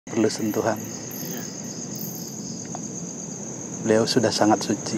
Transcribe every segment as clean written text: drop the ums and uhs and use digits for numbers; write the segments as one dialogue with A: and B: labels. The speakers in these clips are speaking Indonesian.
A: perlu sentuhan. Beliau sudah sangat suci.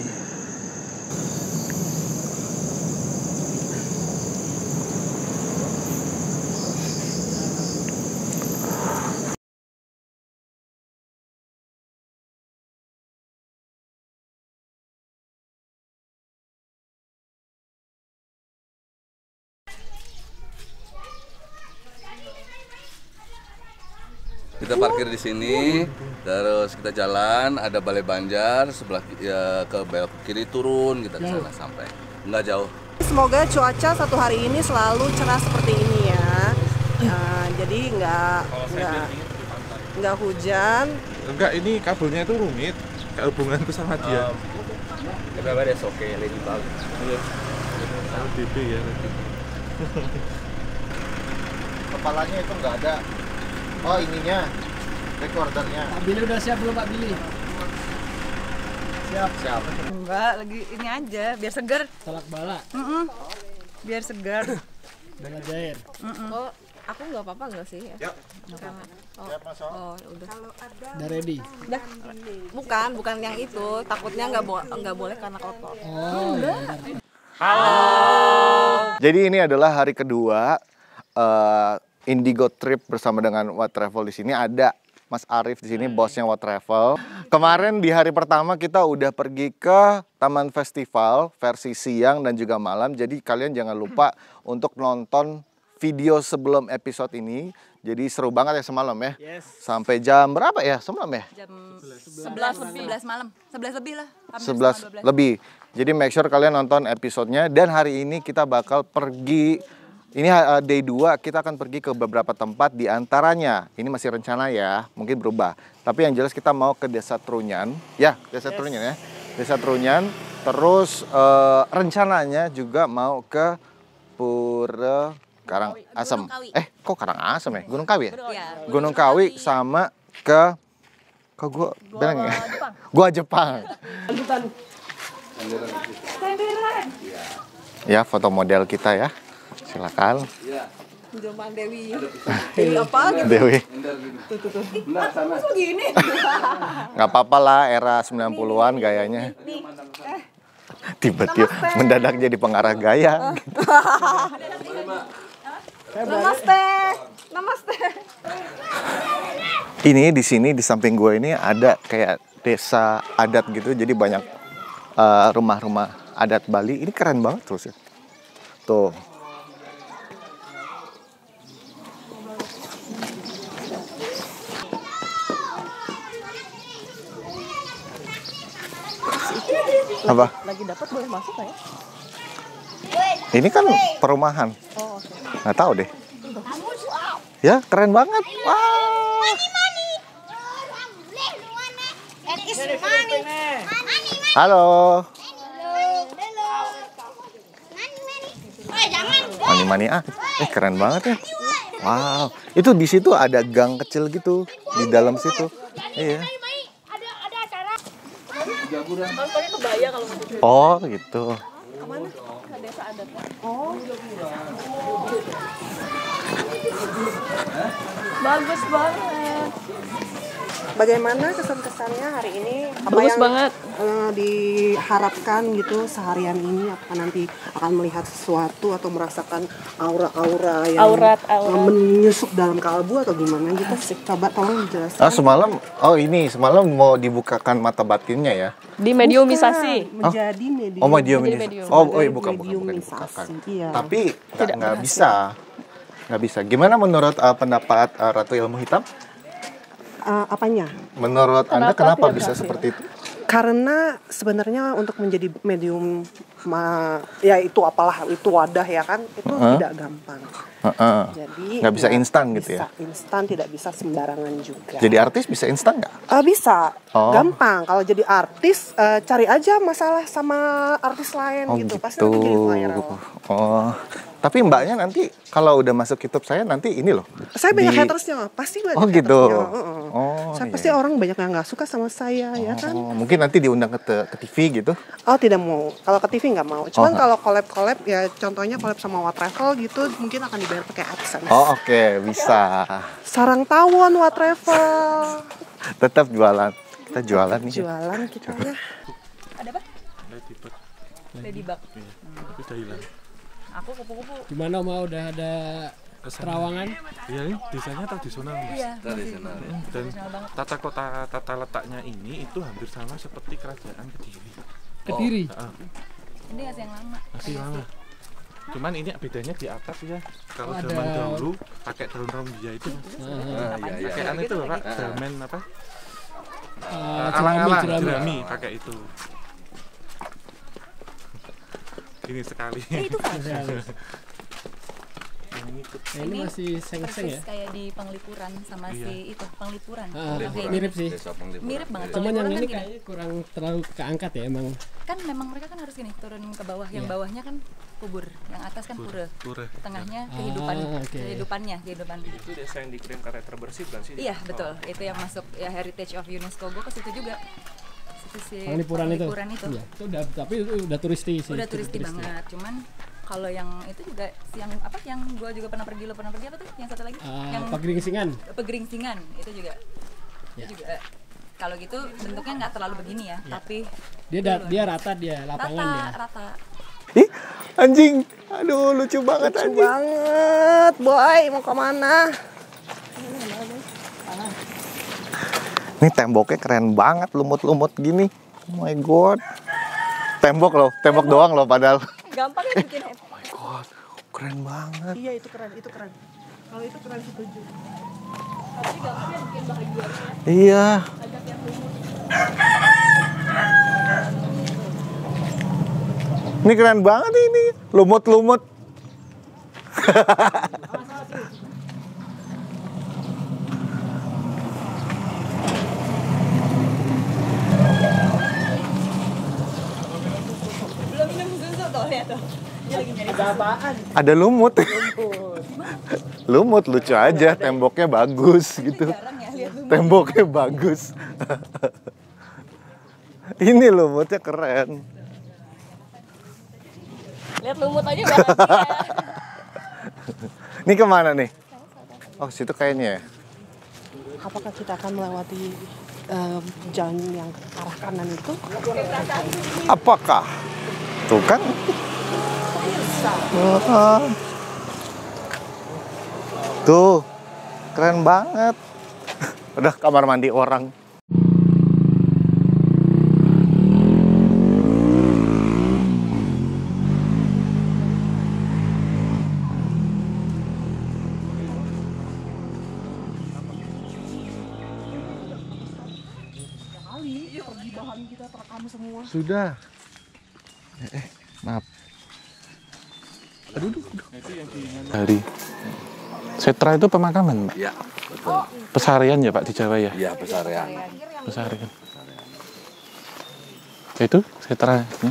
B: Kita parkir di sini, terus kita jalan, ada Balai Banjar, sebelah ya, ke belok kiri turun, kita ke sana sampai. Nggak jauh.
C: Semoga cuaca satu hari ini selalu cerah seperti ini ya. Jadi nggak hujan.
D: Enggak, ini kabelnya itu rumit. Kayak hubunganku sama dia.
E: Berapa deh oke lagi balik.
D: Iya. Sama DB ya.
F: Kepalanya itu nggak ada. Oh, ininya recordernya.
G: Pak Billy udah siap belum Pak Billy?
F: Siap.
C: Enggak, lagi ini aja biar segar.
G: Tolak bala.
C: Biar segar.
G: Bala jair.
C: Oh, aku nggak apa-apa nggak sih ya? Oh, udah.
G: Udah ready.
C: Udah. Bukan yang itu. Takutnya nggak boleh karena kotor.
G: Oh,
F: Jadi ini adalah hari kedua Indigo Trip bersama dengan What Travel. Di sini ada Mas Arif di sini, bosnya What Travel. Kemarin di hari pertama kita udah pergi ke Taman Festival versi siang dan juga malam. Jadi kalian jangan lupa untuk nonton video sebelum episode ini. Jadi seru banget ya semalam ya.
G: Yes.
F: Sampai jam berapa ya semalam ya?
C: Jam 11 malam. 11 lebih lah.
F: 11 lebih. Jadi make sure kalian nonton episodenya. Dan hari ini kita bakal pergi. Ini day 2, kita akan pergi ke beberapa tempat, di antaranya, ini masih rencana ya, mungkin berubah. Tapi yang jelas kita mau ke Desa Trunyan, ya Desa Trunyan ya. Desa Trunyan, terus rencananya juga mau ke Pura Karangasem. Kok Karangasem ya? Gunung Kawi ya? Gunung Kawi sama ke gua bilang ya? Gua Jepang. Ya, foto model kita ya. Silakan.
C: Jombang Dewi. Dewi apa gitu?
F: Dewi.
C: Tuh. Kok gini?
F: Nggak apa-apa lah, era 90-an gayanya. Tiba-tiba mendadak jadi pengarah gaya.
C: Namaste.
F: Ini di sini di samping gue ini ada kayak desa adat gitu, jadi banyak rumah-rumah adat Bali. Ini keren banget terus ya. Tuh. Apa?
C: Lagi dapat boleh masuk nggak ya?
F: Ini kan perumahan.
C: Oh, oke.
F: Nggak tahu deh. Ya, keren banget. Wah. Halo. Mani ah. Keren banget ya. Wow. Itu di situ ada gang kecil gitu di dalam situ. Iya.
C: Pakai kebaya kalau mau.
F: Oh, gitu.
C: Kemana? Ke desa adat. Oh. Bagus banget. Bagaimana kesan-kesannya hari ini? Apa
H: Bagus
C: yang
H: banget.
C: Diharapkan gitu seharian ini? Apakah nanti akan melihat sesuatu atau merasakan aura-aura yang
H: Aurat.
C: menyusup dalam kalbu atau gimana gitu? Coba tolong dijelaskan.
F: Semalam mau dibukakan mata batinnya ya.
H: Di mediumisasi.
C: Menjadi medium.
F: Oh, mediumisasi.
H: medium.
F: Bukan
C: Mediumisasi,
F: dibukakan.
C: iya.
F: Tapi
H: Tidak
F: nggak
H: berhasil.
F: bisa. Nggak bisa. Gimana menurut pendapat Ratu Ilmu Hitam?
C: Apanya?
F: Menurut Anda kenapa
H: tidak
F: bisa
H: berhasil?
F: seperti itu?
C: Karena sebenarnya untuk menjadi medium ya itu apalah itu wadah ya kan itu tidak gampang. Jadi
F: Nggak bisa instan gitu ya?
C: Bisa instan, tidak bisa sembarangan juga.
F: Jadi artis bisa instan nggak?
C: Bisa,
F: Oh.
C: gampang. Kalau jadi artis cari aja masalah sama artis lain gitu. Pasti nanti jadi viral.
F: Oh, tapi mbaknya nanti kalau udah masuk YouTube saya nanti ini loh.
C: Saya banyak hatersnya, pasti banyak
F: Oh gitu.
C: hatersnya.
F: Oh,
C: Kan
F: iya,
C: pasti
F: iya.
C: orang banyak yang nggak suka sama saya, ya kan?
F: Oh, mungkin nanti diundang ke TV gitu.
C: Oh tidak mau, kalau ke TV nggak mau. Cuman
F: Oh.
C: kalau collab ya contohnya collab sama What Travel gitu, mungkin akan dibayar pakai AdSense.
F: Oh, oke, bisa.
C: Sarang tawon What Travel.
F: Tetap jualan. Kita jualan nih.
C: Jualan kita ya.
H: Ada apa?
D: Ladybug.
H: Ladybug.
D: Iya, tapi udah hilang.
H: Aku kupu-kupu.
G: Gimana mau udah ada terawangan?
D: Iya, ini desainnya tradisional, Mas.
H: Iya.
B: Tradisional.
D: Dan
H: Tradisional banget.
D: tata letaknya ini itu hampir sama seperti kerajaan Kediri.
G: Kediri.
D: Heeh,
H: Ini masih yang lama.
D: masih lama. Cuman ini bedanya di atas ya. Kalau
G: Oh, ada-
D: zaman dahulu pakai daun rombia itu, Mas.
B: Ah, iya, iya.
D: Pakai itu loh, Pak. Damen apa?
G: Jerami.
D: Jerami pakai itu. Ini sekali.
H: Itu kan.
G: Nah, ini masih seng-seng ya.
H: Persis kayak di Penglipuran sama
D: Iya.
H: si itu Penglipuran.
G: Ah,
H: Oke.
G: mirip sih.
B: Desa Penglipuran.
H: Mirip banget.
G: Cuman yang
H: Penglipuran
G: ini
H: kan gini.
G: kayaknya kurang terlalu keangkat ya emang.
H: Kan memang mereka kan harus gini turun ke bawah. Yang
G: Iya.
H: bawahnya kan kubur, yang atas kan pura.
D: Pura.
H: Tengahnya
G: Ah,
H: kehidupan,
G: oke.
H: kehidupan.
E: Itu desa yang diklaim karya terbersih bukan sih?
H: Iya betul. Itu yang masuk ya Heritage of UNESCO. Gue ke situ juga. Situ si
G: Penglipuran itu.
H: itu.
G: Iya, itu udah tapi itu udah turisti sih.
H: Udah turisti banget. Cuman kalau yang itu juga yang apa yang gue juga pernah pergi, lo pernah pergi apa tuh? Yang satu lagi? yang
G: Pagringsingan.
H: Pegeringsingan itu juga.
G: Ya.
H: Itu juga kalau gitu bentuknya nggak terlalu begini ya, tapi
G: Dia rata dia lapangan ya.
H: rata.
F: Ih, anjing. Aduh, lucu banget
C: Lucu
F: anjing.
C: banget, boy. Mau kemana?
F: Ini temboknya keren banget, lumut-lumut gini. Oh my god. Tembok doang loh padahal.
H: Gampang ya bikin
F: Oh my god, keren banget.
C: Iya itu keren, itu keren. Kalau itu keren setuju.
H: tapi gampangnya bikin bahagia.
F: Iya. Ini keren banget ini, lumut-lumut.
H: Belum minum susu tuh ya tuh. Dia lagi nyari.
C: Ada apaan?
F: Ada lumut. Lumut lucu aja, temboknya bagus gitu.
H: Jarang ya lihat lumut.
F: Temboknya bagus. Ini lumutnya keren.
H: Lihat lumut aja bahagia.
F: Ini kemana nih? Oh, situ kayaknya ya.
C: Apakah kita akan melewati jalan yang arah kanan itu?
F: Apakah? Tuh kan. Tuh, keren banget. Udah kamar mandi orang. Sudah. Maaf. Aduh.
D: Dari Setra itu pemakaman, Pak?
B: Iya, betul.
D: Pesarian ya, Pak, di Jawa ya?
B: Iya, pesarian.
D: Pesarian. Itu Setra. Ya.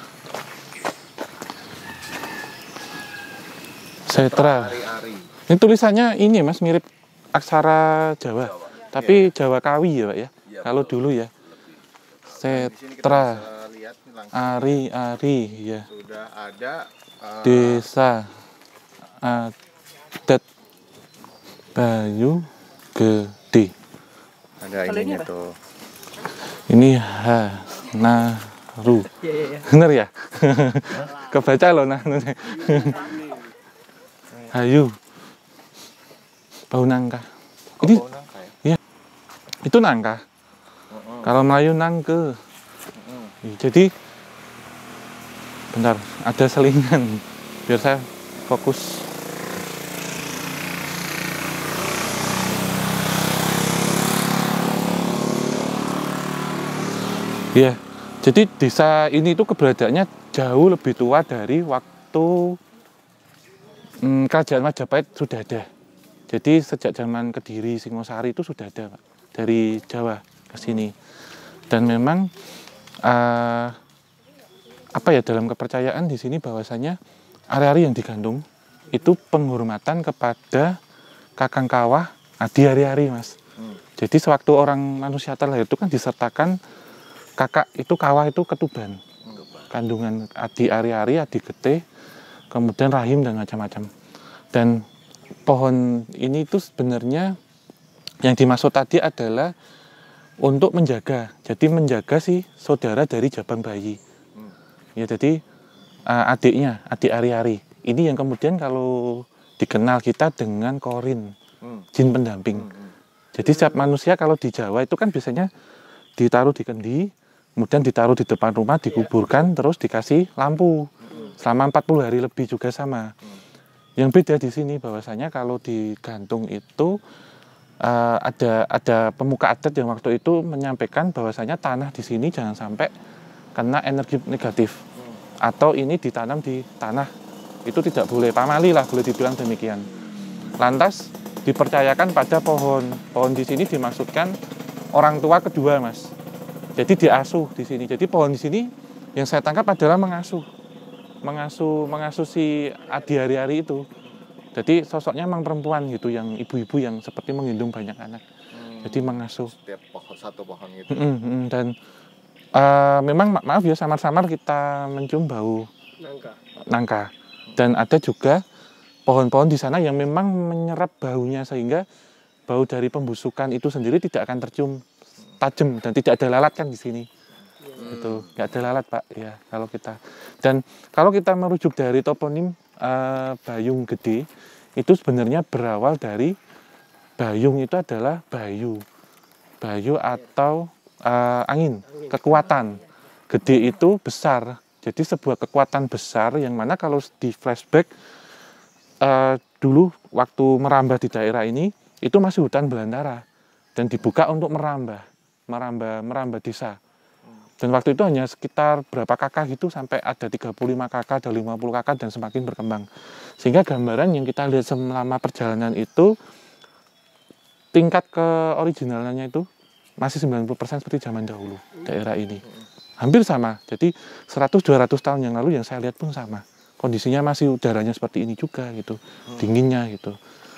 D: Setra. Ini tulisannya ini, Mas, mirip aksara Jawa. Tapi Jawa Kawi ya, Pak ya? Kalau dulu ya. Setra. Ari, ya.
F: Sudah ada
D: Desa Adat Bayu Gede.
F: ada ininya tuh.
D: Ini Hanaru. Bener ya? Kebaca loh nah. Hayu. Bau nangka. Ini iya. Itu nangka. Kalau Melayu nangke. Jadi bentar, ada selingan biar saya fokus. Ya, jadi desa ini itu keberadaannya jauh lebih tua dari waktu kerajaan Majapahit sudah ada. Jadi sejak zaman Kediri, Singosari itu sudah ada, Pak, dari Jawa ke sini. Dan memang apa ya, dalam kepercayaan di sini bahwasanya ari-ari yang digantung itu penghormatan kepada Kakang Kawah Adi Ari-ari, Mas. Jadi sewaktu orang manusia terlahir itu kan disertakan kakak itu kawah itu ketuban. Kandungan adi ari-ari, adi getih, kemudian rahim dan macam-macam. Dan pohon ini itu sebenarnya yang dimaksud tadi adalah untuk menjaga. Jadi menjaga si saudara dari jabang bayi. Ya jadi adiknya, adik ari-ari. Ini yang kemudian kalau dikenal kita dengan korin, jin pendamping. Jadi setiap manusia kalau di Jawa itu kan biasanya ditaruh di kendi, kemudian ditaruh di depan rumah, dikuburkan, terus dikasih lampu. Selama 40 hari lebih juga sama. Yang beda di sini bahwasanya kalau digantung itu ada pemuka adat yang waktu itu menyampaikan bahwasanya tanah di sini jangan sampai kena energi negatif. Atau ini ditanam di tanah, itu tidak boleh, pamali lah boleh dibilang demikian. Lantas dipercayakan pada pohon. Pohon di sini dimaksudkan orang tua kedua, Mas. Jadi diasuh di sini. Jadi pohon di sini yang saya tangkap adalah mengasuh si adi hari-hari itu. Jadi sosoknya memang perempuan gitu, yang ibu-ibu yang seperti menggendong banyak anak. Jadi mengasuh.
F: Setiap satu pohon gitu.
D: Dan memang maaf ya, samar-samar kita mencium bau nangka. Dan ada juga pohon-pohon di sana yang memang menyerap baunya sehingga bau dari pembusukan itu sendiri tidak akan tercium tajam dan tidak ada lalat kan di sini. Itu nggak ada lalat, Pak, ya kalau kita. Dan kalau kita merujuk dari toponim Bayung Gede, itu sebenarnya berawal dari Bayung itu adalah bayu atau angin, kekuatan. Gede itu besar, jadi sebuah kekuatan besar yang mana kalau di flashback dulu waktu merambah di daerah ini itu masih hutan belantara dan dibuka untuk merambah desa. Dan waktu itu hanya sekitar berapa kakak gitu, sampai ada 35 kakak, ada 50 kakak dan semakin berkembang. Sehingga gambaran yang kita lihat selama perjalanan itu tingkat keoriginalnya itu masih 90% seperti zaman dahulu daerah ini. Hampir sama. Jadi 100-200 tahun yang lalu yang saya lihat pun sama. Kondisinya masih udaranya seperti ini juga gitu. Dinginnya gitu.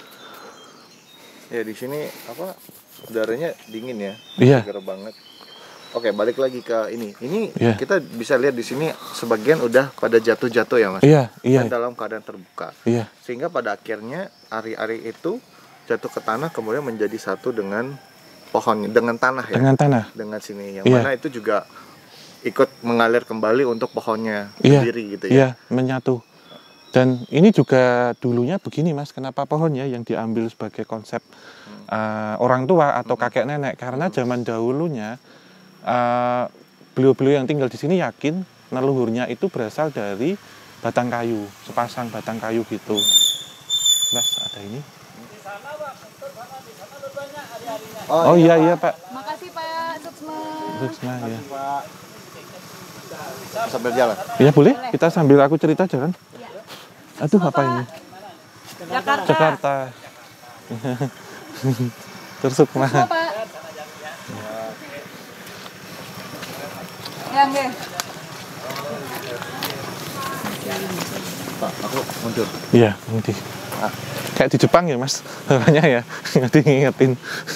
F: Ya di sini udaranya dingin ya.
D: Iya.
F: Segar banget. Oke, balik lagi ke ini. Ini kita bisa lihat di sini sebagian udah pada jatuh-jatuh ya, Mas.
D: Iya.
F: Dan dalam keadaan terbuka.
D: Iya.
F: Sehingga pada akhirnya ari-ari itu jatuh ke tanah kemudian menjadi satu dengan pohon, dengan tanah ya. Dengan tanah. Dengan sini yang mana itu juga ikut mengalir kembali untuk pohonnya sendiri gitu ya.
D: Iya, menyatu. Dan ini juga dulunya begini, Mas, kenapa pohonnya yang diambil sebagai konsep orang tua atau kakek nenek, karena zaman dahulunya beliau-beliau yang tinggal di sini yakin leluhurnya itu berasal dari batang kayu, sepasang batang kayu gitu. Mas, ada ini. Oh iya Pak.
H: Makasih Pak
D: Suksma ya.
F: Sambil jalan.
D: Iya boleh, kita sambil aku cerita jalan. Aduh apa ini? Jakarta. Tersukma.
H: Ya nggih.
F: Pak, aku mundur.
D: Iya, nanti. Kayak di Jepang ya, Mas. Makanya ya, ngingetin.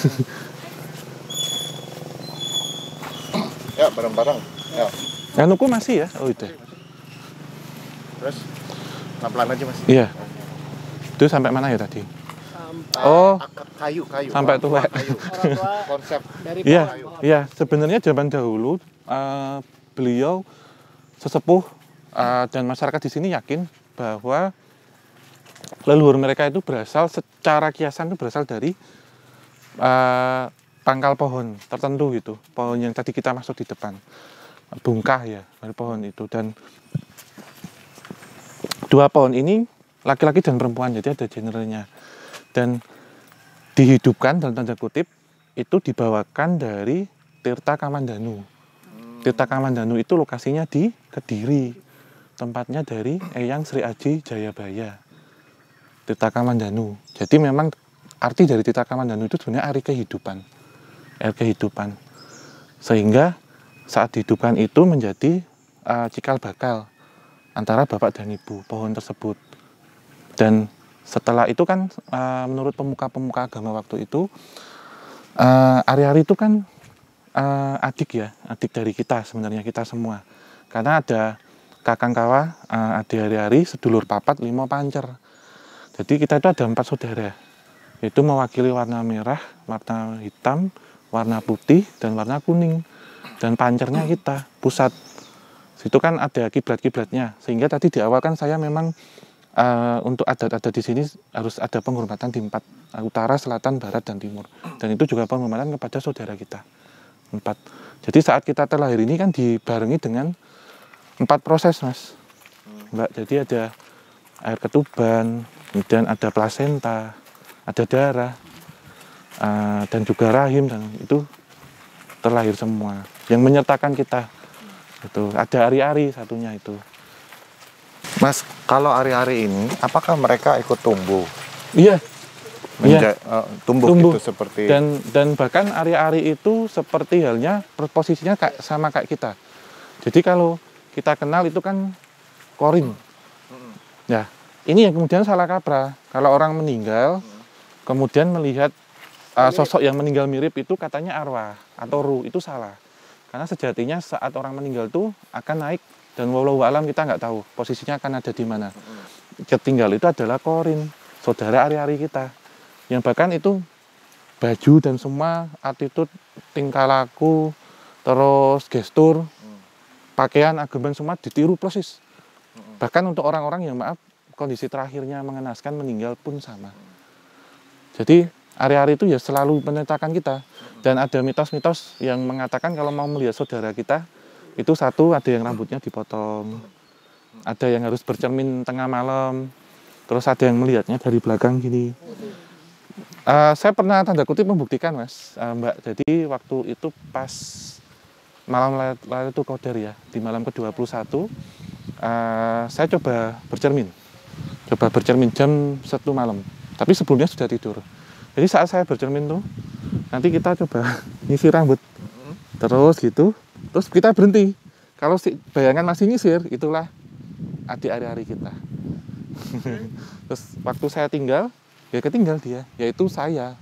F: Ya, bareng-bareng. Ya.
D: Anuku masih ya? Oh itu.
F: Terus pelan-pelan aja, Mas.
D: Iya. Itu sampai mana ya tadi?
F: Kayu.
D: Sampai tua.
F: Kayu. Konsep dari
D: kayu. Iya, sebenarnya zaman dahulu beliau sesepuh dan masyarakat di sini yakin bahwa leluhur mereka itu berasal secara kiasan itu berasal dari pangkal pohon tertentu gitu, pohon yang tadi kita masuk di depan, bungkah ya dari pohon itu. Dan dua pohon ini laki-laki dan perempuan, jadi ada genrenya, dan dihidupkan dalam tanda kutip itu dibawakan dari Tirta Kamandanu. Tirta Kamandanu itu lokasinya di Kediri, tempatnya dari Eyang Sri Aji Jayabaya. Tirta Kamandanu. Jadi memang arti dari Tirta Kamandanu itu sebenarnya air kehidupan. Sehingga saat dihidupkan itu menjadi cikal bakal antara bapak dan ibu pohon tersebut. Dan setelah itu kan menurut pemuka-pemuka agama waktu itu Ari-ari itu kan adik dari kita sebenarnya, kita semua. Karena ada kakang kawa, adik ari-ari, sedulur papat, 5 pancer. Jadi kita itu ada 4 saudara. Itu mewakili warna merah, warna hitam, warna putih, dan warna kuning. Dan pancernya kita, pusat. Situ kan ada kiblat-kiblatnya. Sehingga tadi di awal kan saya memang untuk adat-adat di sini harus ada penghormatan di 4, utara, selatan, barat, dan timur. Dan itu juga penghormatan kepada saudara kita. 4. Jadi saat kita terlahir ini kan dibarengi dengan 4 proses, Mas. Mbak, jadi ada air ketuban, kemudian ada plasenta, ada darah, dan juga rahim, dan itu terlahir semua. Yang menyertakan kita, itu ada ari-ari satunya itu.
F: Mas, kalau ari-ari ini, apakah mereka ikut tumbuh?
D: Iya.
F: Tumbuh gitu seperti.
D: Dan bahkan ari-ari itu seperti halnya posisinya sama kayak kita. Jadi kalau kita kenal itu kan korin. Nah, ini yang kemudian salah kaprah. Kalau orang meninggal, kemudian melihat sosok yang meninggal mirip itu katanya arwah atau ruh, itu salah. Karena sejatinya saat orang meninggal itu akan naik, dan wallahu alam kita nggak tahu posisinya akan ada di mana. Ketinggal itu adalah korin, saudara ari-ari kita. Yang bahkan itu baju dan semua attitude, tingkah laku, terus gestur, pakaian, ageman semua ditiru persis. Bahkan untuk orang-orang yang kondisi terakhirnya mengenaskan, meninggal pun sama. Jadi ari-ari itu ya selalu menyertakan kita. Dan ada mitos-mitos yang mengatakan kalau mau melihat saudara kita, itu satu, ada yang rambutnya dipotong, ada yang harus bercermin tengah malam, terus ada yang melihatnya dari belakang gini. Saya pernah tanda kutip membuktikan, Mas, Mbak. Jadi waktu itu pas malam Lailatul Qadar ya, di malam ke-21, saya coba bercermin jam 1 malam. Tapi sebelumnya sudah tidur. Jadi saat saya bercermin tuh, nanti kita coba nyisir rambut, terus gitu, terus kita berhenti. Kalau bayangan masih nyisir, itulah adik ari-ari kita. Terus waktu saya tinggal, ya ketinggal dia, yaitu saya.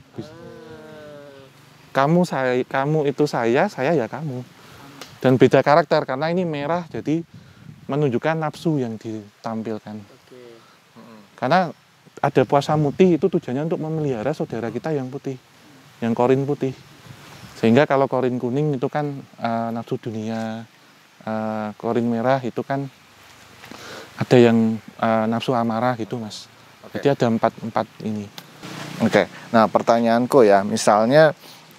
D: Kamu itu saya ya kamu. Dan beda karakter, karena ini merah, jadi menunjukkan nafsu yang ditampilkan. Karena ada puasa mutih itu tujuannya untuk memelihara saudara kita yang putih, yang korin putih. Sehingga kalau korin kuning itu kan nafsu dunia, korin merah itu kan ada yang nafsu amarah gitu, Mas. Jadi ada 4 ini.
F: Oke. Nah, pertanyaanku ya, misalnya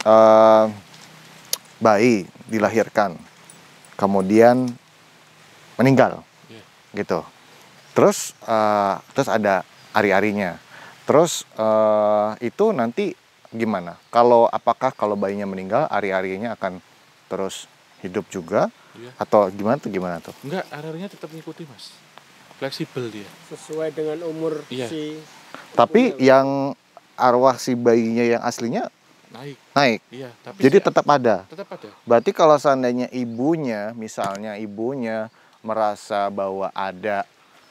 F: bayi dilahirkan, kemudian meninggal, gitu. Terus ada ari-arinya. Terus itu nanti gimana? Apakah kalau bayinya meninggal, ari-arinya akan terus hidup juga? Atau gimana tuh?
D: Enggak, ari-arinya tetap ngikuti, Mas. Fleksibel dia.
G: Sesuai dengan umur si.
F: Tapi yang arwah si bayinya yang aslinya naik. Iya, tapi jadi tetap ada. Tetap ada. Berarti kalau seandainya misalnya ibunya merasa bahwa ada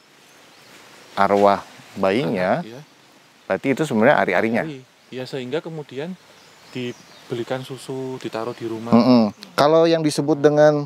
F: arwah bayinya, berarti itu sebenarnya ari-arinya.
D: Iya, sehingga kemudian dibelikan susu, ditaruh di rumah.
F: Kalau yang disebut dengan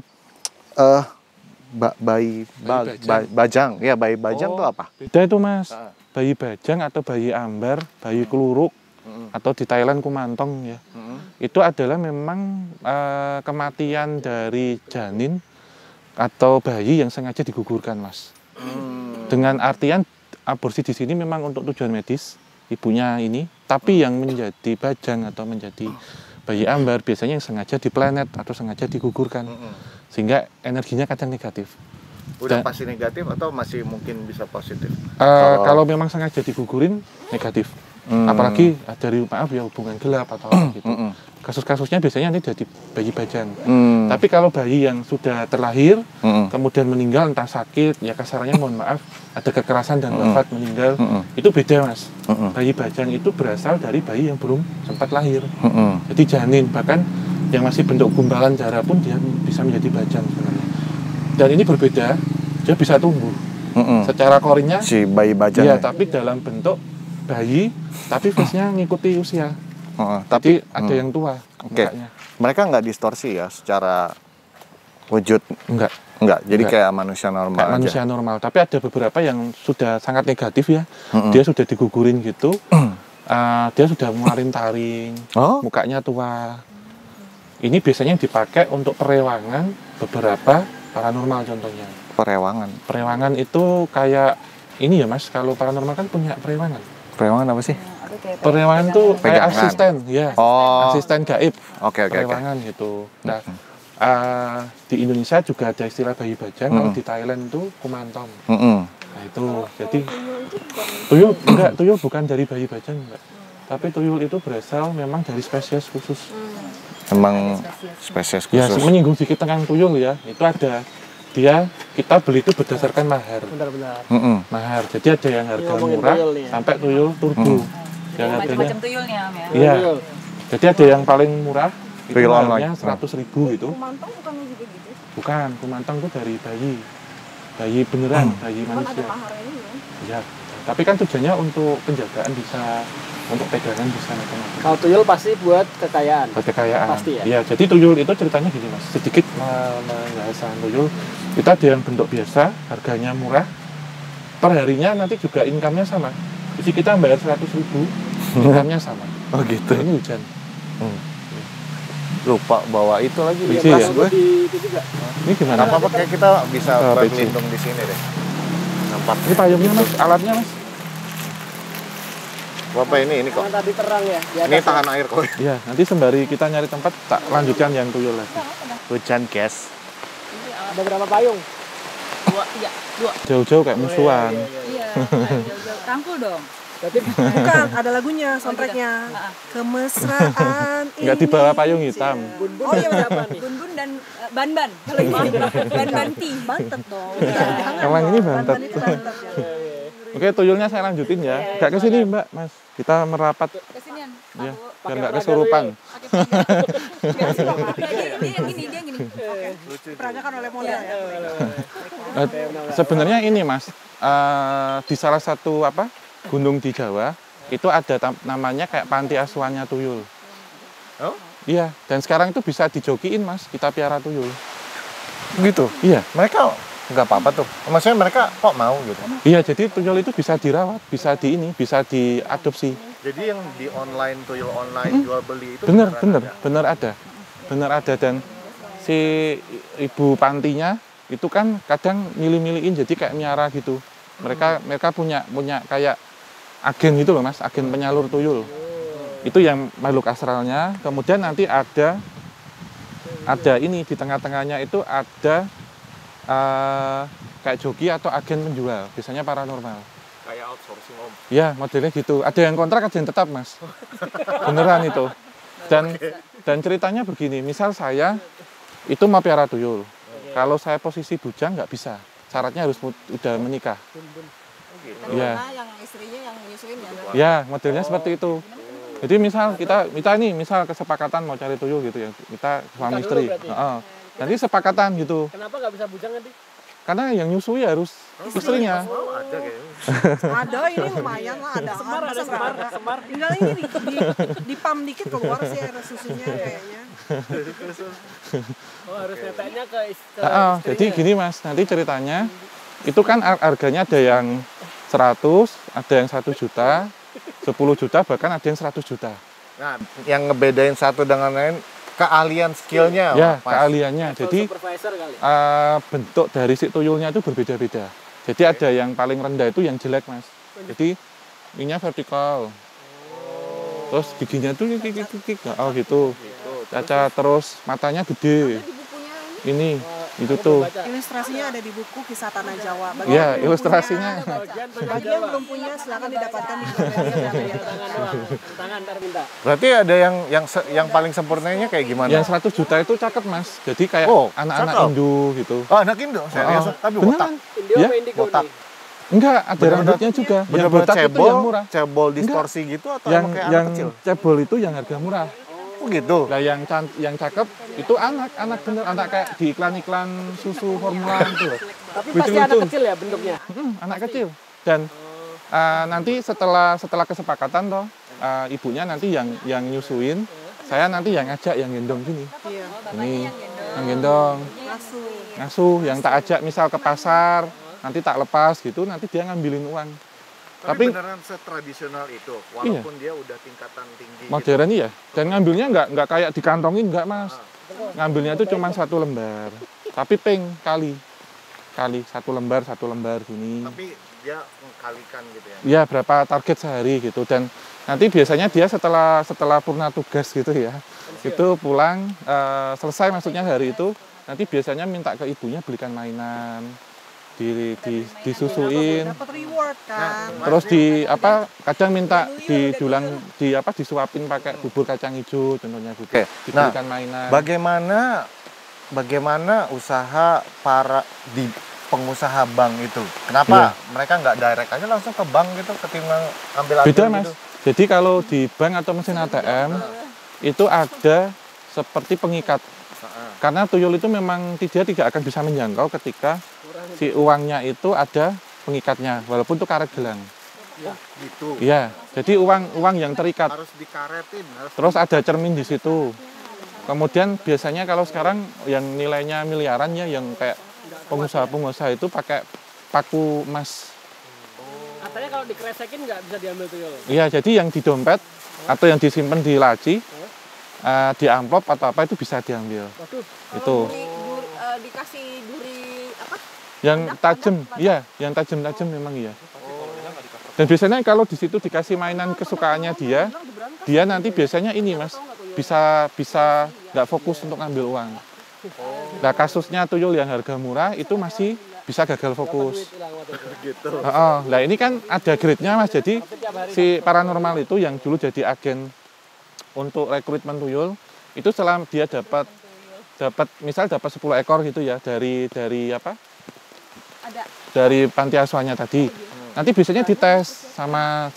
F: bayi bajang, ya bayi bajang itu apa?
D: Beda itu, Mas. Bayi bajang atau bayi ambar, bayi keluruk, atau di Thailand kumantong ya. Itu adalah memang kematian dari janin atau bayi yang sengaja digugurkan, Mas. Dengan artian aborsi di sini memang untuk tujuan medis ibunya ini, tapi yang menjadi bajang atau menjadi bayi ambar biasanya yang sengaja diplanet atau sengaja digugurkan. Sehingga energinya kadang negatif.
F: Udah pasti negatif atau masih mungkin bisa positif?
D: Kalau memang sengaja digugurin, negatif. Apalagi dari hubungan gelap atau gitu. Kasus-kasusnya biasanya ini dari bayi bajang. Tapi kalau bayi yang sudah terlahir, kemudian meninggal entah sakit, ya kasarannya mohon maaf, ada kekerasan dan wafat meninggal, itu beda, Mas. Bayi bajang itu berasal dari bayi yang belum sempat lahir. Jadi janin, bahkan yang masih bentuk gumpalan darah pun dia bisa menjadi bajang sebenarnya. Dan ini berbeda, dia bisa tumbuh. Secara korinnya
F: si bayi bajang.
D: Iya, tapi dalam bentuk bayi, tapi face-nya ngikuti usia.
F: Tapi
D: Jadi ada yang tua mukanya.
F: mereka nggak distorsi ya secara wujud.
D: Enggak.
F: Jadi
D: Enggak.
F: kayak manusia normal
D: Kayak
F: aja.
D: manusia normal. Tapi ada beberapa yang sudah sangat negatif ya. Dia sudah digugurin gitu. Dia sudah ngeluarin taring.
F: Oh?
D: Mukanya tua. Ini biasanya dipakai untuk perewangan beberapa paranormal contohnya.
F: Perewangan.
D: Perewangan itu kayak ini ya Mas, kalau paranormal kan punya perewangan.
F: Perewangan apa sih?
D: Perewangan tuh kayak
F: Pegangan.
D: asisten, ya.
F: Oh.
D: Asisten gaib.
F: Oke.
D: Perewangan gitu. Nah, di Indonesia juga ada istilah bayi bajang, kalau di Thailand itu kumantong. Nah itu, jadi tuyul bukan dari bayi bajang, Mbak. Tapi tuyul itu berasal memang dari spesies khusus.
F: Emang spesies
D: Ya,
F: khusus.
D: menyinggung sedikit tentang tuyul ya, itu ada. Kita beli itu berdasarkan mahar.
G: Benar-benar.
D: Mahar, jadi ada yang harga
G: ngomongin
D: murah
G: tuyul nih ya.
D: sampai tuyul turbo. Yang harganya,
H: Macam-macam tuyulnya, Om ya.
D: iya. Jadi ada yang paling murah, itu
F: Tuyul
D: harganya
F: online.
D: 100.000 gitu.
H: Kumantong bukannya juga gitu?
D: Bukan, kumantong itu dari bayi beneran, bayi manusia.
H: Maharnya ya.
D: Ya, tapi kan tujuannya untuk penjagaan bisa, untuk pegangan bisa macam-macam.
G: Kalau tuyul pasti buat kekayaan.
D: Buat kekayaan.
G: Pasti ya?
D: Iya, jadi tuyul itu ceritanya gini Mas, sedikit menjelaskan tuyul. Itu ada yang bentuk biasa, harganya murah. Per harinya nanti juga income-nya sama. Jadi kita bayar 100.000, income-nya sama.
F: Oh gitu.
D: Nah, ini hujan.
F: Lupa bawa itu lagi di
D: Biji
F: tas
D: ya?
F: gue.
G: Itu juga.
D: Ini gimana?
F: Apa kayak kita bisa
D: Biji.
F: berlindung di sini deh. Nampak.
D: Ini payungnya Mas, alatnya Mas.
F: Apa ini kok?
G: Karena tadi terang ya. Di
F: Ini
G: atas
F: tahan air kok.
D: Iya, nanti sembari kita nyari tempat, tak lanjutkan yang tuyul lagi.
F: Hujan guys.
G: ada berapa payung?
H: Dua.
D: Jauh-jauh kayak musuhan.
H: Iya, jauh-jauh. Rangkul dong.
G: Berarti
C: Bukan, ada lagunya, soundtracknya. Kemesraan ini.
D: Nggak di bawah payung hitam.
C: Oh iya,
G: berapa nih?
H: Bun-bun dan Ban-ban. Kalau ini Ban-banti.
C: bantet dong.
D: Emang ini bantet.
C: Bantet itu bantet ya.
D: Oke, tuyulnya saya lanjutin ya. Gak ke sini, Mbak, Mas. Kita merapat
H: Kesinian.
D: ya, biar nggak kesurupan.
H: Pakai pinggang. Dia yang gini, dia yang gini.
C: Diperagakan oleh model ya.
D: Sebenarnya ini, Mas, di salah satu gunung di Jawa itu ada namanya kayak panti asuhannya tuyul.
F: Oh?
D: Iya, dan sekarang itu bisa dijokiin, Mas. Kita piara tuyul.
F: Gitu.
D: Iya.
F: Mereka nggak apa-apa tuh. Maksudnya mereka kok mau gitu.
D: Iya, jadi tuyul itu bisa dirawat, bisa diadopsi.
F: Jadi yang di online tuyul online jual beli itu
D: Bener ada dan si ibu pantinya itu kan kadang milih-milihin jadi kayak miara gitu. Mereka punya kayak agen gitu loh Mas, agen penyalur tuyul. Itu yang makhluk astralnya. Kemudian nanti ada ini di tengah-tengahnya itu ada kayak joki atau agen penjual, biasanya paranormal.
E: Kayak outsourcing Om.
D: Ya, modelnya gitu. Ada yang kontrak, ada yang tetap, Mas. Beneran itu. Dan ceritanya begini, misal saya itu mau piara tuyul. Kalau saya posisi bujang nggak bisa. Syaratnya harus udah menikah. Iya.
H: Yang istrinya yang nyusuin ya.
D: Ya, modelnya seperti itu. Jadi misal kita misal kesepakatan mau cari tuyul gitu ya. Kita suami istri. Nanti sepakatan gitu.
G: Kenapa nggak bisa bujang nanti?
D: Karena yang nyusui harus istrinya.
C: Ada ini lumayan lah, ada semar. Tinggal ini di pam dikit keluar sih air susunya kayaknya.
G: Oh, harus neteknya ke
D: Jadi gini Mas, nanti ceritanya itu kan harganya ada yang 100, ada yang 1 juta, 10 juta, bahkan ada yang 100 juta.
F: Nah, yang ngebedain satu dengan lain keahlian skillnya.
D: Ya,
F: Mas.
D: keahliannya. Jadi
G: supervisor kali.
D: bentuk dari si tuyulnya itu berbeda-beda. Jadi ada yang paling rendah itu yang jelek Mas. Jadi ininya vertikal. Terus giginya tuh gitu. Cacat, terus matanya gede. Ini itu tuh.
C: Ilustrasinya ada di buku Kisah Tanah Jawa.
D: Ya, ilustrasinya.
C: Bagian belum punya silakan didapatkan di
G: Tangan ntar minta.
F: Berarti ada yang paling sempurnanya kayak gimana?
D: Yang 100 juta itu cakep Mas. Jadi kayak anak-anak
F: cakep.
D: Indo gitu.
F: Oh, anak Indo, serius. Tapi botak.
D: Beneran?
G: Indio
D: Ya?
G: apa indigo
F: Botak.
G: nih?
D: Enggak, ada rambutnya juga. Yang
F: Bener-bener
D: botak itu yang murah.
F: cebol distorsi gitu atau
D: Yang
F: emang kayak anak kecil?
D: cebol itu yang harga murah.
F: Oh gitu.
D: Nah, yang cakep itu anak bener, anak kayak di iklan-iklan susu formula itu loh.
G: Tapi pasti anak
D: Lucu-lucu.
G: kecil ya bentuknya.
D: Anak kecil. Dan nanti setelah kesepakatan toh, ibunya nanti yang nyusuin, saya nanti yang ngajak, yang gendong gini.
C: Iya.
D: Ini yang gendong, ngasuh, yang tak ajak misal ke pasar, nanti tak lepas gitu, nanti dia ngambilin uang.
F: Tapi beneran setradisional itu, walaupun dia udah tingkatan tinggi.
D: Modern iya, dan ngambilnya nggak kayak dikantongin, nggak mas. Ngambilnya itu cuma 1 lembar, tapi kali satu lembar gini.
F: Tapi dia mengkalikan gitu ya?
D: Iya, berapa target sehari gitu, dan nanti biasanya dia setelah purna tugas gitu ya, itu pulang selesai maksudnya hari itu, nanti biasanya minta ke ibunya belikan mainan. Disusuin,
C: Dapat reward kan.
D: terus kadang minta disuapin pakai bubur kacang hijau contohnya gitu.
F: Oke.
D: Diberikan mainan.
F: Bagaimana usaha para pengusaha bank itu? Kenapa mereka nggak direct aja langsung ke bank gitu ketimbang ambil
D: Beda
F: gitu?
D: mas. Jadi kalau di bank atau mesin ATM itu ada seperti pengikat. Karena tuyul itu memang tidak akan bisa menjangkau ketika si uangnya itu ada pengikatnya, walaupun itu karet gelang.
F: Gitu.
D: Iya, jadi uang yang terikat.
F: Harus dikaretin.
D: Terus ada cermin di situ. Kemudian biasanya kalau sekarang yang nilainya miliaran ya, yang kayak pengusaha itu pakai paku emas.
G: Katanya kalau dikresekin nggak bisa diambil tuyul.
D: Iya, jadi yang di dompet atau yang disimpan di laci, di amplop atau apa itu bisa diambil.
G: Waduh.
D: Itu.
H: Dikasih duri apa?
D: Yang tajam, iya, yang tajam memang iya. Dan biasanya kalau di situ dikasih mainan kesukaannya dia nanti biasanya ini mas, bisa nggak fokus untuk ngambil uang. Nah kasusnya tuyul yang harga murah itu masih bisa gagal fokus. Nah ini kan ada grade-nya mas, jadi si paranormal itu yang dulu jadi agen untuk rekrutmen tuyul, itu setelah dia dapat misal dapat 10 ekor gitu ya dari panti asuhannya tadi. Nanti biasanya dites sama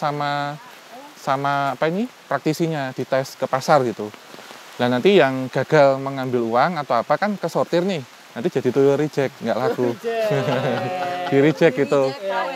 D: praktisinya, dites ke pasar gitu. Dan nanti yang gagal mengambil uang atau apa kan kesortir nih. Nanti jadi tuyul reject, nggak laku. Di reject gitu.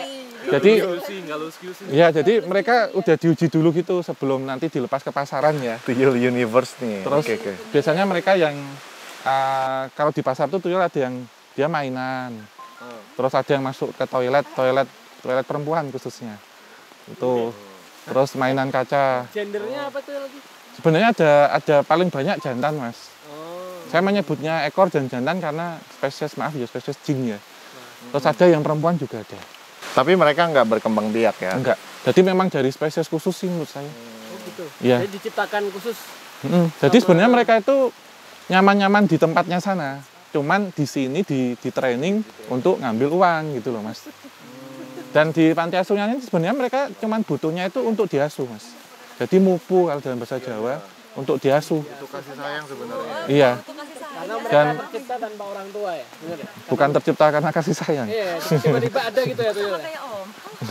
D: Jadi mereka udah diuji dulu gitu sebelum nanti dilepas ke pasaran ya.
F: Tuyul universe nih.
D: Terus biasanya mereka yang kalau di pasar tuh tuyul ada yang dia mainan. Terus ada yang masuk ke toilet perempuan khususnya. Itu. Terus mainan kaca.
G: Gendernya apa tuh lagi?
D: Sebenarnya ada paling banyak jantan, Mas. Saya menyebutnya ekor dan jantan karena spesies jin ya. Terus ada yang perempuan juga ada.
F: Tapi mereka nggak berkembang biak ya?
D: Enggak. Jadi memang dari spesies khusus sih menurut saya.
G: Oh gitu.
D: Iya.
G: Jadi diciptakan khusus.
D: Jadi sebenarnya mereka itu nyaman-nyaman di tempatnya sana. Cuman di sini di training untuk ngambil uang gitu loh mas. Dan di panti asuhan ini sebenarnya mereka cuman butuhnya itu untuk diasuh mas. Jadi mupu kalau dalam bahasa Jawa untuk diasuh.
F: Itu kasih sayang sebenarnya.
D: Iya.
G: Karena mereka
D: Dan
G: tercipta tanpa orang tua ya, benar ya?
D: bukan tercipta karena kasih sayang.
G: Iya, tiba-tiba ada gitu ya tuyul.
H: Kayak om.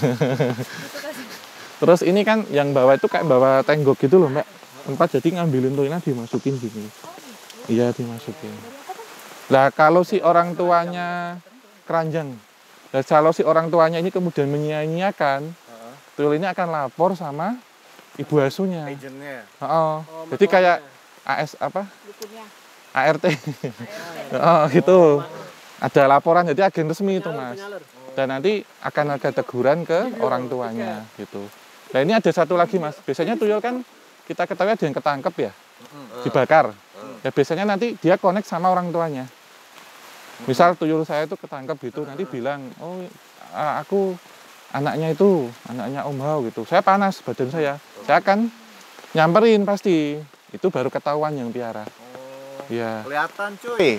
D: Terus ini kan yang bawa itu kayak bawa tenggok gitu loh mbak. Tempat jadi ngambilin tuyulnya dimasukin gini. Iya dimasukin. Lah kalau si orang tuanya keranjang, nah kalau si orang tuanya ini kemudian menyia-nyiakan, tuyul ini akan lapor sama ibu asuhnya.
F: Agentnya.
D: Jadi kayak AS apa? ART. Gitu. Ada laporan jadi agen resmi itu mas. Dan nanti akan ada teguran ke orang tuanya gitu. Nah ini ada satu lagi mas. Biasanya tuyul kan kita ketahui ada yang ketangkep ya, dibakar. Ya biasanya nanti dia connect sama orang tuanya. Misal tuyul saya itu ketangkep gitu, nanti bilang, oh aku anaknya Om Hao gitu. Saya panas badan saya akan nyamperin pasti. Itu baru ketahuan yang piara. Iya.
F: Kelihatan cuy.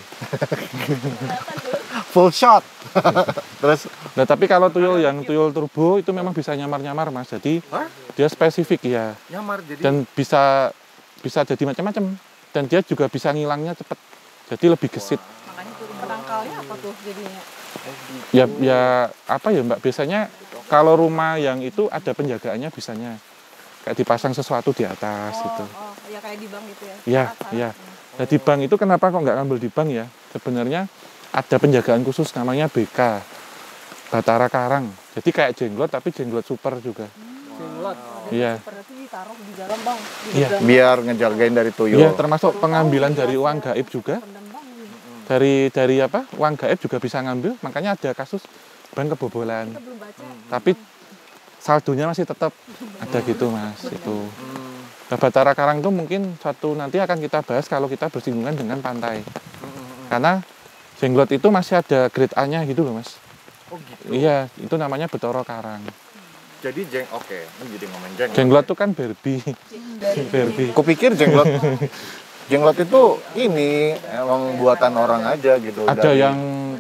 F: Full shot. Terus
D: nah tapi kalau tuyul yang tuyul turbo itu memang bisa nyamar-nyamar mas. Jadi dia spesifik ya.
F: nyamar jadi.
D: Dan bisa jadi macam-macam. Dan dia juga bisa ngilangnya cepat. Jadi lebih gesit.
H: Makanya turun penangkalnya apa tuh jadinya?
D: Ya apa ya mbak, biasanya kalau rumah yang itu ada penjagaannya bisanya kayak dipasang sesuatu di atas gitu.
H: Oh, ya kayak di bank gitu ya?
D: Iya. Nah di bank itu kenapa kok nggak ngambil di bank ya? Sebenarnya ada penjagaan khusus namanya BK, Batara Karang. Jadi kayak jenglot tapi jenglot super juga.
G: Jenglot.
D: Iya.
H: Berarti
C: taruh di dalam bang.
D: Iya.
F: Biar ngejagain dari tuyul.
D: Iya, termasuk pengambilan dari uang gaib juga. Dari apa? Uang gaib juga bisa ngambil, makanya ada kasus bank kebobolan. Tapi saldonya masih tetap ada gitu, Mas. Itu. Nah, Batara Karang itu mungkin nanti akan kita bahas kalau kita bersinggungan dengan pantai. Karena Jenglot itu masih ada grade A-nya gitu loh, Mas.
F: Oh gitu.
D: Iya, itu namanya Batara Karang.
F: Jadi ini jadi ngomong
D: Jenglot itu kan Barbie. Barbie.
F: Kupikir jenglot itu ini emang buatan orang aja gitu.
D: Ada yang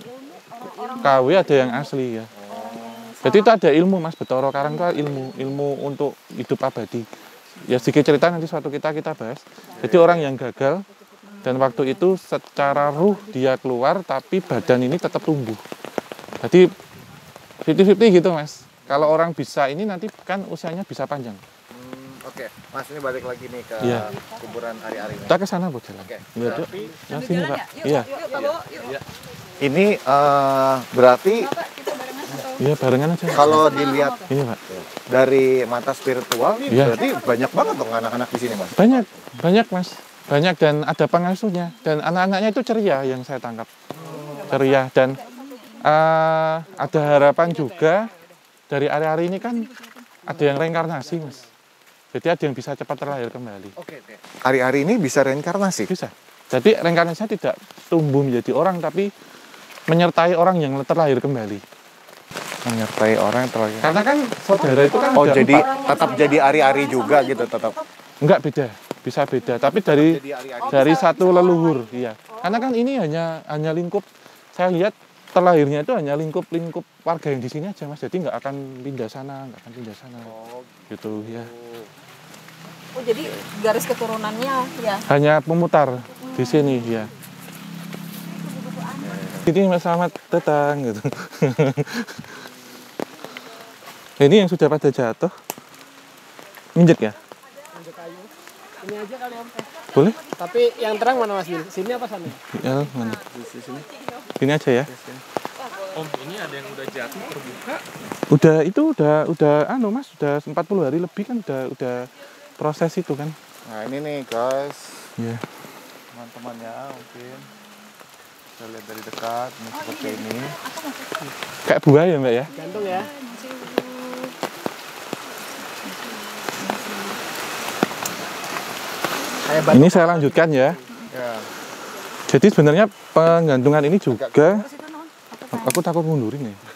D: KW, ada yang asli ya. Jadi itu ada ilmu, Mas. Batara Karang itu ilmu untuk hidup abadi. Ya sedikit cerita nanti suatu kita bahas. Jadi orang yang gagal dan waktu itu secara ruh dia keluar tapi badan ini tetap tumbuh. Jadi 50-50 gitu, Mas. Kalau orang bisa ini nanti kan usianya bisa panjang.
F: Oke, Mas ini balik lagi nih ke kuburan Ari-Ari.
D: Kita ke sana, Bu, jalan.
F: Oke.
D: Iya, Dok. Ya, sini, Pak. Iya.
F: Ini berarti
D: Iya, barengan aja.
F: kalau dilihat
D: Ini, Pak.
F: dari mata spiritual ini
D: Iya.
F: berarti banyak banget dong anak-anak di sini, Mas.
D: Banyak, Mas. Banyak dan ada pengasuhnya. Dan anak-anaknya itu ceria yang saya tangkap. Ceria dan ada harapan juga dari Ari-Ari ini kan ada yang reinkarnasi, Mas. Jadi ada yang bisa cepat terlahir kembali.
F: Oke. Ari-Ari ini bisa reinkarnasi?
D: Bisa. Jadi reinkarnasinya tidak tumbuh menjadi orang, tapi menyertai orang yang terlahir kembali.
F: Menyertai orang yang terlahir.
D: Karena kan saudara itu kan
F: Oh,
D: ada
F: jadi
D: 4.
F: tetap jadi Ari-Ari juga gitu tetap.
D: Enggak beda, bisa beda. Tapi dari satu leluhur, iya. Karena kan ini hanya lingkup. Saya lihat terlahirnya itu hanya lingkup warga yang di sini aja, Mas. Jadi nggak akan pindah sana. Gitu ya.
H: Oh, jadi garis keturunannya ya.
D: Hanya pemutar di sini ya. Ini Mas, selamat datang gitu. Ini yang sudah pada jatuh. Minjek ya?
G: Ini aja kali Om.
D: Boleh?
G: Tapi yang terang mana Mas? Sini apa sana?
D: Ya, mana? Sini aja ya.
E: Om, ini ada yang udah jatuh terbuka.
D: Udah Mas, sudah 40 hari lebih kan udah proses itu kan.
F: Nah, ini nih, guys.
D: Iya.
F: Teman-temannya mungkin kita lihat dari dekat ini seperti ini.
D: Kayak buah ya, Mbak ya?
G: Gantung ya.
D: Ini saya lanjutkan ya.
F: Ya.
D: Jadi sebenarnya penggantungan ini juga aku takut mundurin ya.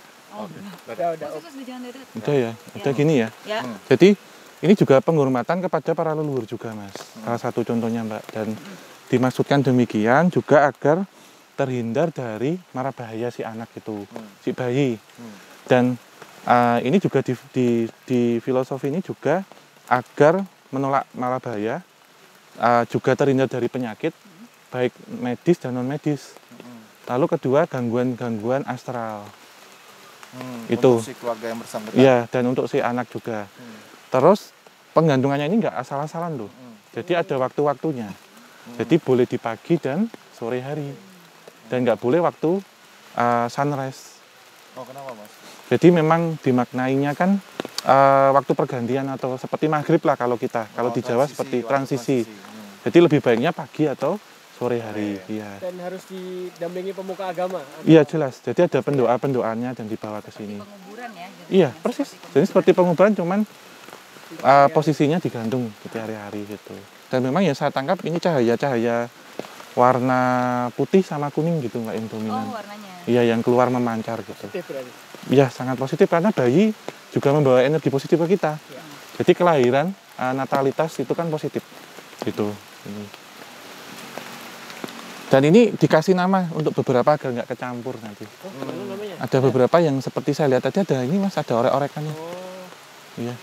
D: Udah ya, udah gini ya. Jadi ini juga penghormatan kepada para leluhur juga, Mas. Salah satu contohnya, Mbak. Dan dimaksudkan demikian juga agar terhindar dari mara bahaya si anak itu, si bayi. Dan ini juga di filosofi ini juga agar menolak mara bahaya, juga terhindar dari penyakit baik medis dan non medis. Lalu kedua gangguan astral. Itu
F: untuk si keluarga yang bersangkutan.
D: iya, dan untuk si anak juga. Terus penggantungannya ini nggak asal-asalan loh. Jadi ada waktu-waktunya. Jadi boleh di pagi dan sore hari. Dan nggak boleh waktu sunrise.
F: Oh, kenapa, Mas?
D: Jadi memang dimaknainya kan waktu pergantian atau seperti maghrib lah kalau kita. Kalau di Jawa seperti transisi. Jadi lebih baiknya pagi atau sore hari. Iya.
G: Dan harus didampingi pemuka agama.
D: Iya jelas. Jadi ada pendoa-pendoanya dan dibawa ke sini.
H: Penguburan ya. Gitu.
D: Iya persis. Jadi seperti penguburan cuman posisinya digantung seperti hari-hari gitu. Dan memang ya saya tangkap ini cahaya-cahaya warna putih sama kuning gitu Mbak, yang dominan.
H: Oh, warnanya.
D: Iya, yang keluar memancar gitu.
G: Positif berarti.
D: Iya, sangat positif karena bayi juga membawa energi positif ke kita.
G: Ya.
D: Jadi kelahiran, natalitas itu kan positif. Gitu. Ini. Dan ini dikasih nama untuk beberapa agar nggak kecampur nanti.
G: Oh, gimana namanya?
D: Ada beberapa yang seperti saya lihat tadi ada ini Mas, ada orek-orekannya.
G: Oh.
D: Iya.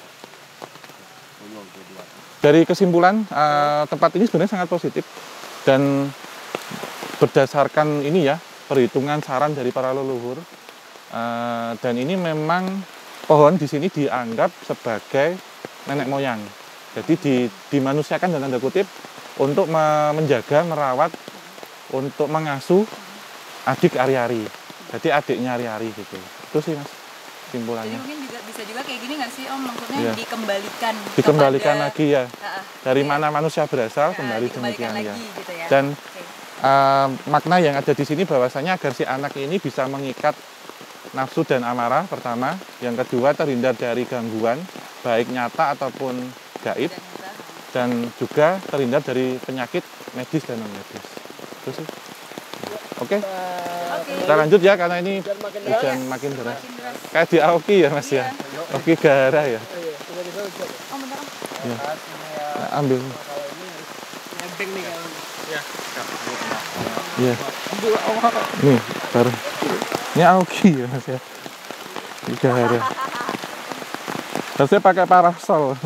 D: Dari kesimpulan tempat ini sebenarnya sangat positif dan berdasarkan ini ya perhitungan saran dari para leluhur dan ini memang pohon di sini dianggap sebagai nenek moyang. Jadi dimanusiakan dalam tanda kutip untuk menjaga, merawat, untuk mengasuh adik Ari-Ari. Jadi adiknya Ari-Ari gitu. Itu sih Mas. kesimpulannya.
H: Jadi mungkin juga bisa juga kayak gini nggak sih Om? Maksudnya
D: Iya.
H: dikembalikan kepada,
D: lagi ya. dari
H: iya.
D: mana manusia berasal kembali
H: dikembalikan
D: demikian ya.
H: lagi gitu ya.
D: Dan
H: Oke.
D: makna yang ada di sini bahwasanya agar si anak ini bisa mengikat nafsu dan amarah pertama, yang kedua terhindar dari gangguan baik nyata ataupun gaib, dan juga terhindar dari penyakit medis dan non medis. Itu sih. Oke. Kita lanjut ya karena ini hujan makin deras. Kayak di Aoki ya Mas ya. Aoki Gara ya.
H: Oh bentar Om.
D: Ya. Nah, ambil.
G: Nebeng nih kalau.
D: Iya. Nih, baru. Ini Aoki ya Mas ya. Di Gara. Harusnya pakai parasol.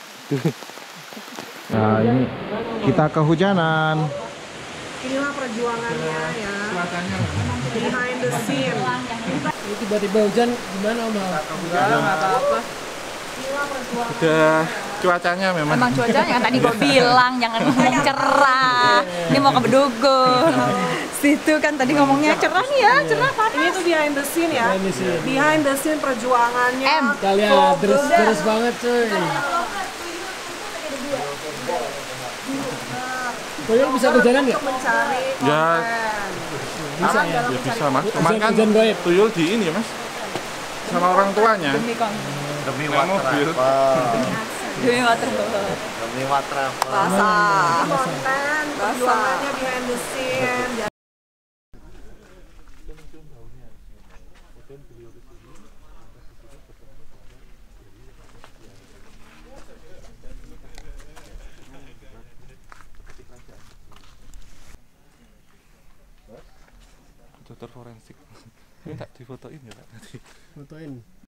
F: Nah, ini kita kehujanan.
C: Inilah perjuangannya ya. Behind the scene.
G: Ini tiba-tiba hujan gimana Om? Enggak apa-apa.
C: Inilah perjuangan.
D: Udah cuacanya memang.
H: Emang cuacanya kan tadi gue bilang jangan ngomong cerah. Ini mau ke Bedogo. Situ kan tadi ngomongnya cerah nih ya, cerah panas.
C: Ini tuh behind the scene ya. Behind the scene perjuangannya.
G: Kita lihat deres banget cuy. Tuyul bisa kehujanan nggak?
C: Mencari
D: Ya,
G: Bisa ya.
D: ya bisa Mas. Kemarin kan
G: Hujan gaib.
D: tuyul di ini Mas. Sama orang tuanya.
F: Demi
D: Naik mobil.
H: Demi water.
F: Demi Watra.
H: Basah.
C: konten perjuangannya behind the scene.
D: Dokter forensik. Ini tak difotoin ya Pak?
G: Fotoin.